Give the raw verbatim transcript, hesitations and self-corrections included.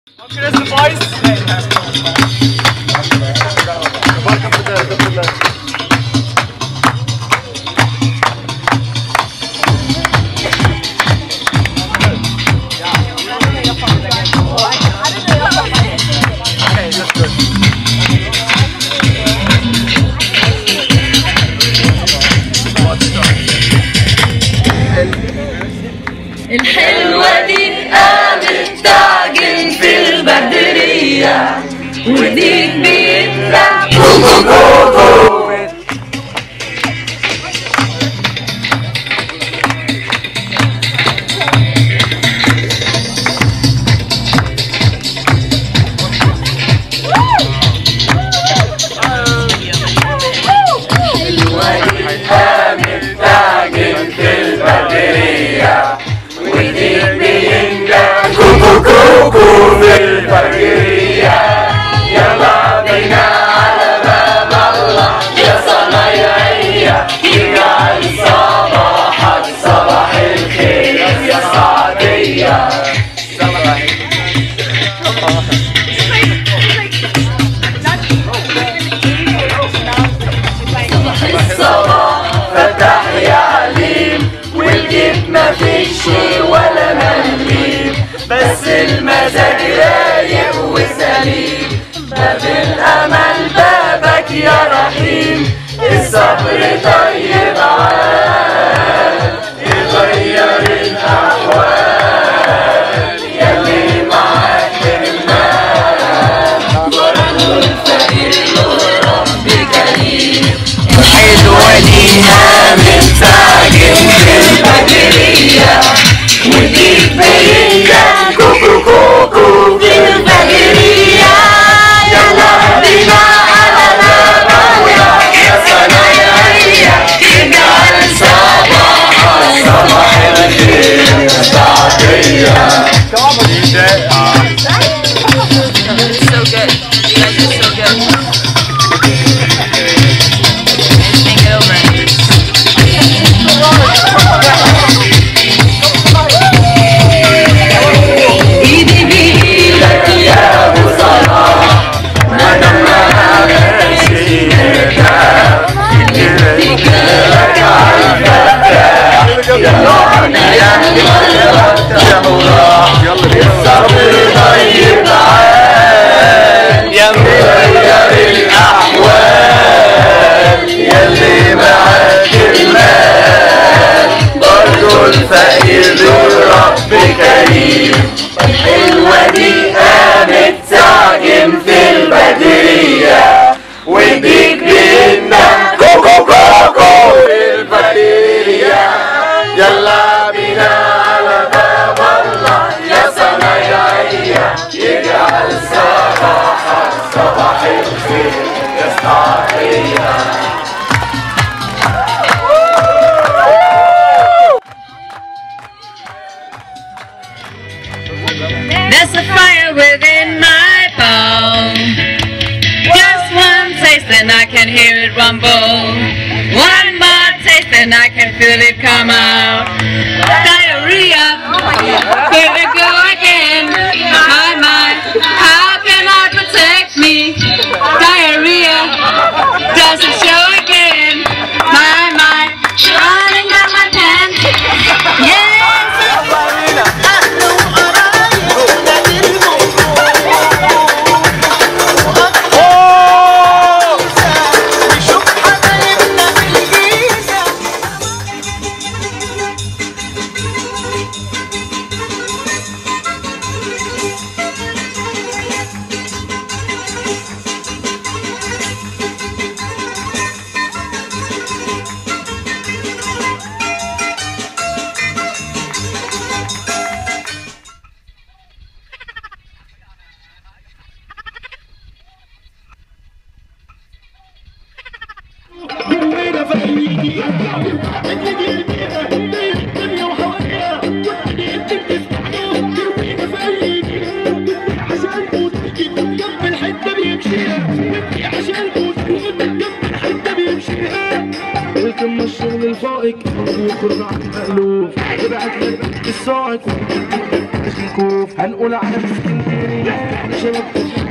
الحلوة دي قامت تعجن في البدرية وديك بيتنا كوكو كوكو. كوكو في الفجرية يلا بينا على باب الله يا صنايعية يجعل صباحك صباح الخير يا سعدية. الصباح فتح يا عليم والجيب مفيش ولا مليم بس المزاج رايق وسليم باب الامل بابك يا رحيم الصبر طيب عال يغير الاحوال يلي معاك المال برضو الفقير له رب كريم. الحلوة دي قامت تعجن في البدرية وديك بينا كوكو كوكو في الفجرية يلا بينا على باب الله يا صنايعية يجعل صباحك صباح الخير يا سعدية. So good. You guys are so good. Think it over. الفقير رب كريم. الحلوة دي قامت تعجن في البدرية وديك بينا كوكو كوكو في الفجرية يلا بينا على باب الله يا صنايعية يجعل صباحك صباح الخير يا سعدية. There's a fire within my bone. Just one taste and I can hear it rumble. One more taste and I can feel it come out. Diarrhea, here we go again. My mind, how can I protect me? Diarrhea, does it show again? My mind, running down my pants. Yeah. لما الشغل الفائق يخرج عن المألوف ابعت لك الصاعق مش الكوف هنقول على اسكندرية شباب